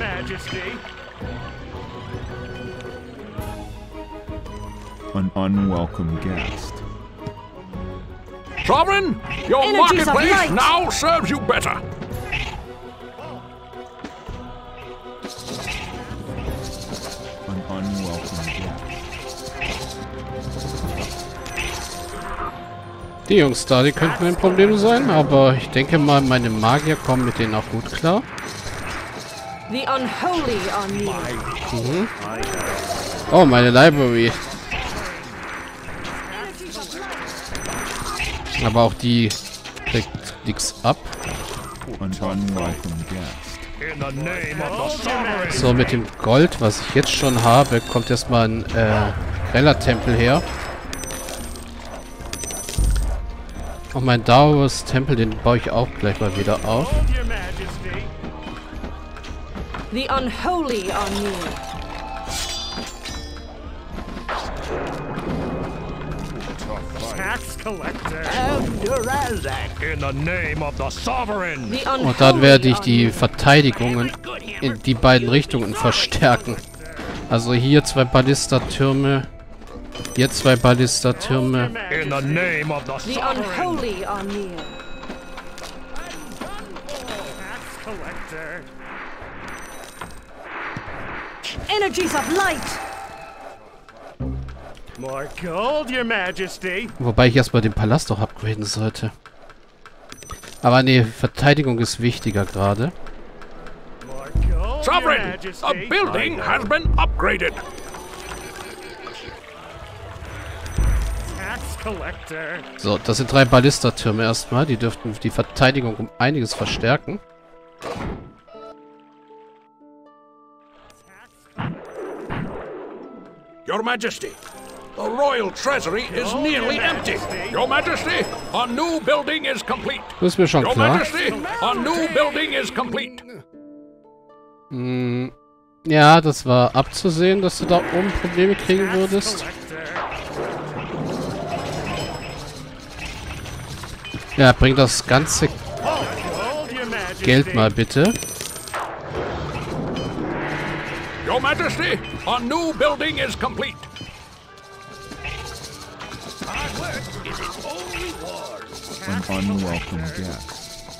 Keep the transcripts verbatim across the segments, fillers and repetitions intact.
Majesty. An unwelcome guest. Sovereign, your Energies of marketplace light. now serves you better. An unwelcome guest. Die Jungs da, die könnten ein Problem sein, aber ich denke mal, meine Magier kommen mit denen auch gut klar. The unholy are near. Mhm. Oh, meine Library. Aber auch die kriegt nichts ab. An unwelcome guest. In the name of the sovereign. So, mit dem Gold, was ich jetzt schon habe, kommt erstmal ein äh, Grella-Tempel her. Und mein Darius Tempel, den baue ich auch gleich mal wieder auf. Your Majesty. The unholy are near. Tax collector. In the name of the sovereign. The unholy Und dann werde ich are die near. Verteidigungen in die beiden Richtungen verstärken. Also hier zwei Ballistertürme, hier zwei Ballistertürme. In the name of the The sovereign. unholy are near. Tax collector. Energies of light. More gold, Your Majesty. Wobei ich erstmal den Palast auch upgraden sollte. Aber nee, Verteidigung ist wichtiger gerade. More gold, Your Sovereign, Majesty. the building has been upgraded. Tax collector. So, das sind drei Ballistertürme erstmal. Die dürften die Verteidigung um einiges verstärken. Your Majesty, the royal treasury is nearly empty. Your Majesty, a new building is complete. Das ist mir schon Your klar. Majesty, a new building is complete. Mm, ja, das war abzusehen, dass du da oben Probleme kriegen würdest. Ja, bring das ganze Gold, Your Majesty. Geld mal bitte. Your Majesty, a new building is complete. An unwelcome guest.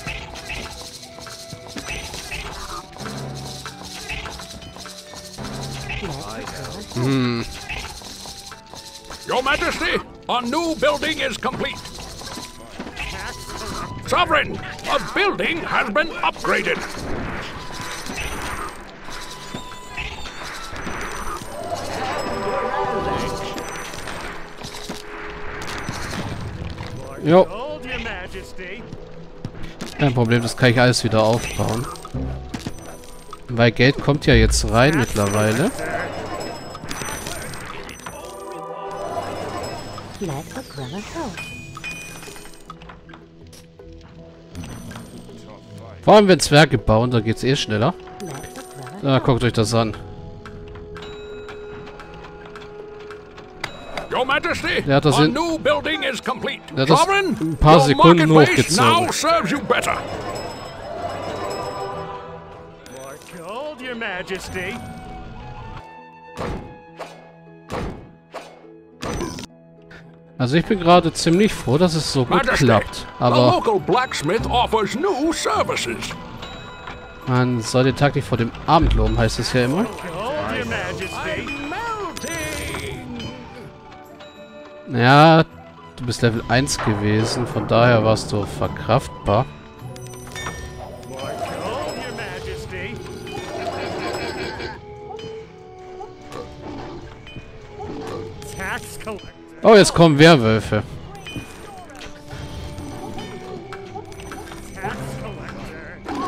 Hm. Your Majesty, a new building is complete. Sovereign, a building has been upgraded. Jo, Gold, Your Majesty. kein Problem, das kann ich alles wieder aufbauen. Weil Geld kommt ja jetzt rein mittlerweile. Let a Grella go. Vor allem wenn Zwerge bauen, da geht's eh schneller. Let a Grella Na, guckt euch das an. Your Majesty, Ja, das a sind- new building is complete. Ja, das Sovereign, ein paar your Sekunden marketplace hochgezogen. now serves you better. More gold, Your Majesty. Also ich bin gerade ziemlich froh, dass es so gut Majesty, klappt. the Aber local blacksmith offers new services. man soll den Tag nicht vor dem Abend loben, heißt es ja immer. Gold, Your Majesty. Ja, du bist Level eins gewesen, von daher warst du verkraftbar. More gold, Your Majesty. Tax collector. Oh, jetzt kommen Werwölfe. Tax collector.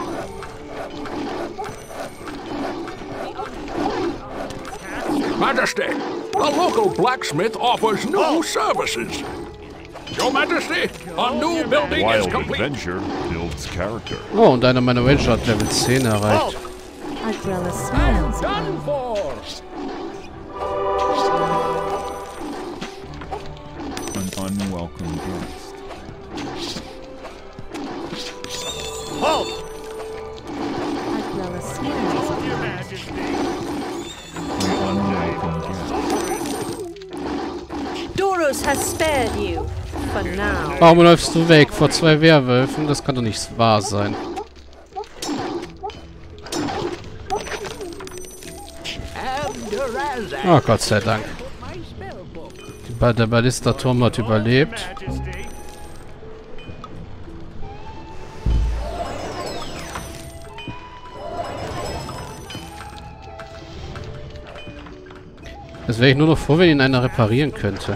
Majesty, the local blacksmith offers new services. Your Majesty, a new building is Wild complete. adventure builds character. Oh, und einer meiner Ranger hat Level zehn erreicht. A Grella smiles. Done for. An unwelcome guest. Halt! A Grella smiles. Argos has spared you. For now. Warum läufst du weg vor zwei Werwölfen? Das kann doch nicht wahr sein. Oh, Gott sei Dank. Die ba der Ballisterturm hat überlebt. Majesty. Das wäre ich nur noch froh, wenn ihn einer reparieren könnte.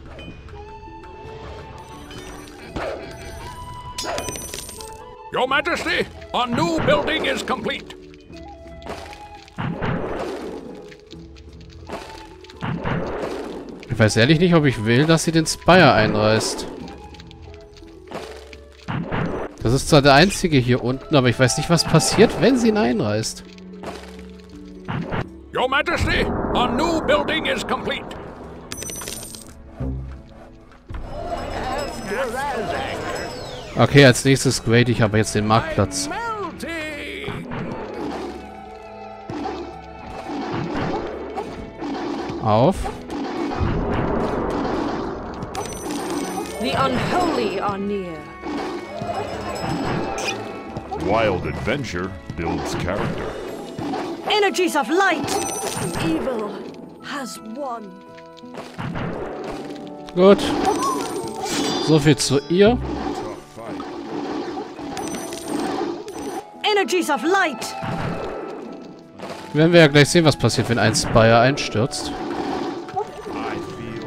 Your Majesty, a new building is complete. Ich weiß ehrlich nicht, ob ich will, dass sie den Spire einreißt. Das ist zwar der einzige hier unten, aber ich weiß nicht, was passiert, wenn sie ihn einreißt. Your Majesty, a new building is complete. Okay, als nächstes grade ich aber jetzt den Marktplatz. Melting. Auf. The unholy are near. Wild adventure builds character. Energies of light. Evil has won. Gut. So viel zu ihr. Energies of light. Werden wir ja gleich sehen, was passiert, wenn ein Spire einstürzt. I feel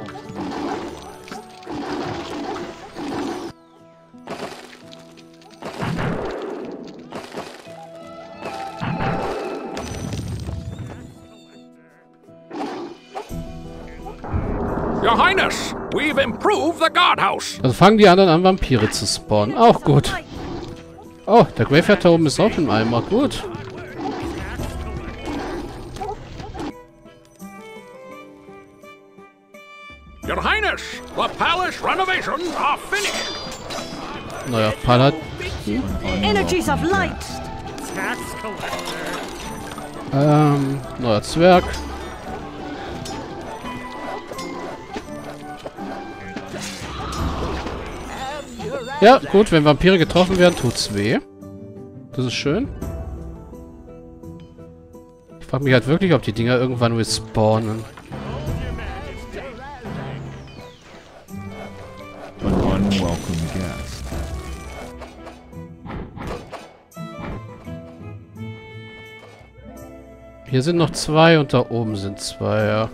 Your Highness, we've improved the guardhouse. Also fangen die anderen an, Vampire zu spawnen. Auch gut. Oh, der Graveyard da oben ist auch im Eimer. Gut. Your Highness, the palace renovations are finished. Neuer Palat. Energies of light. Tax collector. Ähm, neuer Zwerg. Ja, gut, wenn Vampire getroffen werden, tut's weh. Das ist schön. Ich frage mich halt wirklich, ob die Dinger irgendwann respawnen. An unwelcome guest. Hier sind noch zwei und da oben sind zwei, ja.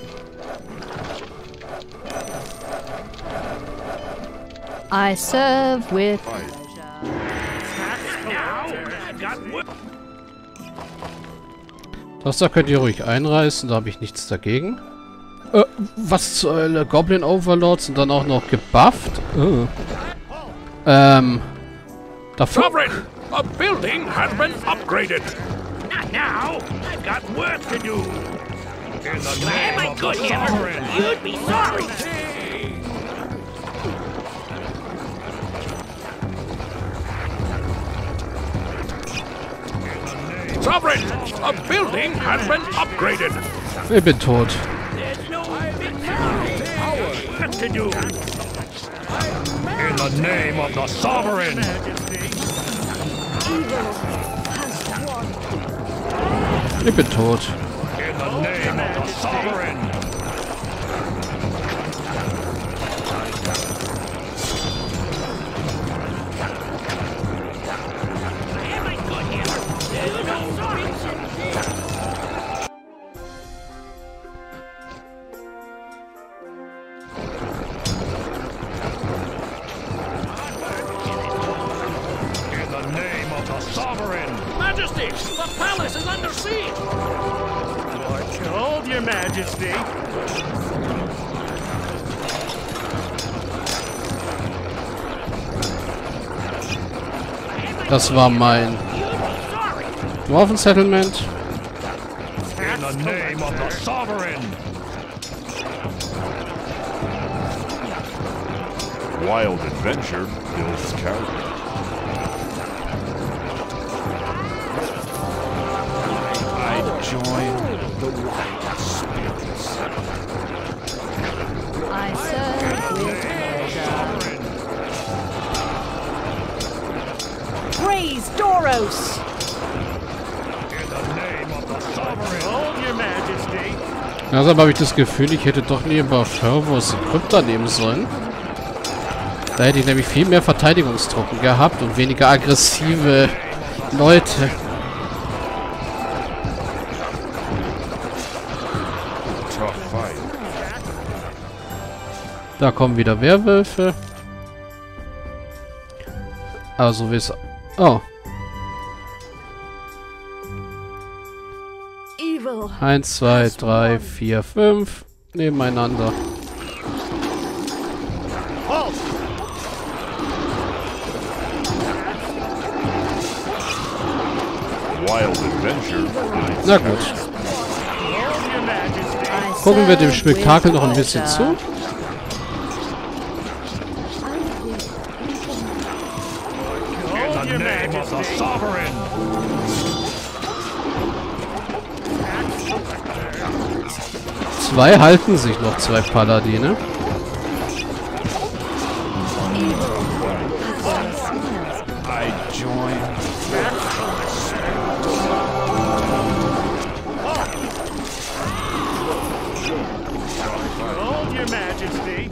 I serve with Das da könnt ihr ruhig einreißen, da habe ich nichts dagegen. Äh, was zur Hölle? Goblin Overlords und dann auch noch gebufft? Oh. Ähm. Davor. Sovereign, a building has been upgraded. Not now. I've got work to do. In the Am name I of good the here? sovereign. You'd be sorry. Sovereign, a building has been upgraded. Ich bin tot. There's no big town. Work to do. in the name of the sovereign. Ich bin tot. In the name of the sovereign. Am I good here? There's no sorry. In the name of the sovereign. Majesty, the palace is under siege. Hold your majesty. Das war mein Dwarfen-Settlement. In the name of the sovereign. Wild adventure builds character. I join the wild spirits. I serve Doros! In the name of the sovereign. Hold your majesty. Langsam habe ich das Gefühl, ich hätte doch lieber Fervors und Krypta nehmen sollen. Da hätte ich nämlich viel mehr Verteidigungstruppen gehabt und weniger aggressive Leute. Tough fight. Da kommen wieder Werwölfe. Also wie es... Oh. Evil. Eins, zwei, drei, vier, fünf. Nebeneinander. Wild adventure. Na gut. Gucken wir dem Spektakel noch ein bisschen zu. In the name of the sovereign. Zwei halten sich noch, zwei Paladine. I join. Hold your majesty.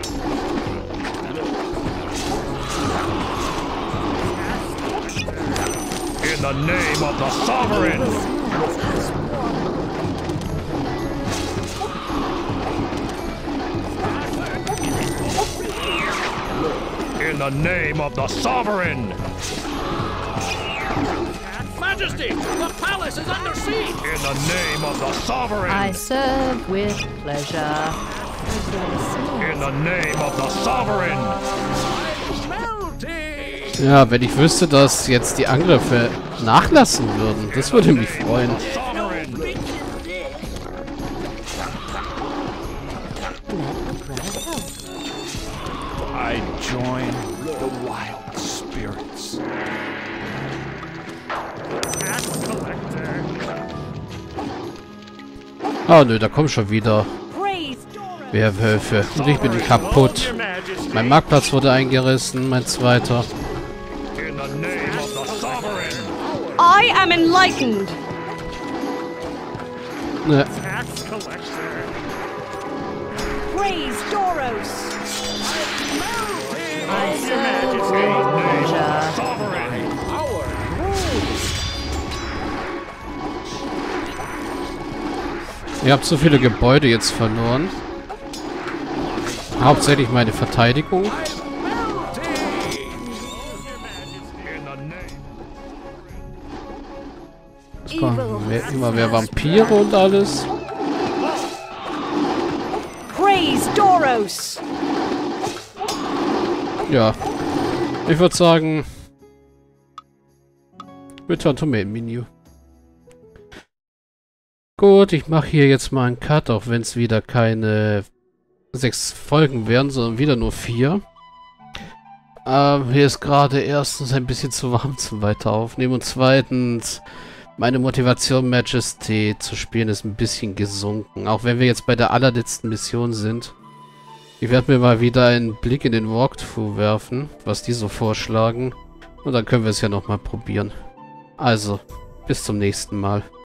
In the name of the sovereign. In the name of the sovereign. Majesty, the palace is under siege. In the name of the sovereign. I serve with pleasure. In the name of the sovereign. Melting. Ja, wenn ich wüsste, dass jetzt die Angriffe nachlassen würden, das würde mich freuen. Sovereign. I join the wild spirits. Oh nö, da kommen schon wieder Praise Werwölfe. Und ich bin kaputt. Mein Marktplatz wurde eingerissen, mein zweiter. In the name of the sovereign. I am enlightened. Ne, Tax collector. Praise Doros. I Your serve majesty. with pleasure. Sovereign. ihr habt so viele Gebäude jetzt verloren. Hauptsächlich meine Verteidigung. In the name. Jetzt kommen mehr, immer mehr Vampire und alles. Praise Doros. Ja. Ich würde sagen... Return to Main Menu. Gut, ich mache hier jetzt mal einen Cut, auch wenn es wieder keine sechs Folgen werden, sondern wieder nur vier. Ähm, hier ist gerade erstens ein bisschen zu warm zum weiter aufnehmen und zweitens meine Motivation, Majesty zu spielen, ist ein bisschen gesunken. Auch wenn wir jetzt bei der allerletzten Mission sind. Ich werde mir mal wieder einen Blick in den Walkthrough werfen, was die so vorschlagen. Und dann können wir es ja nochmal probieren. Also, bis zum nächsten Mal.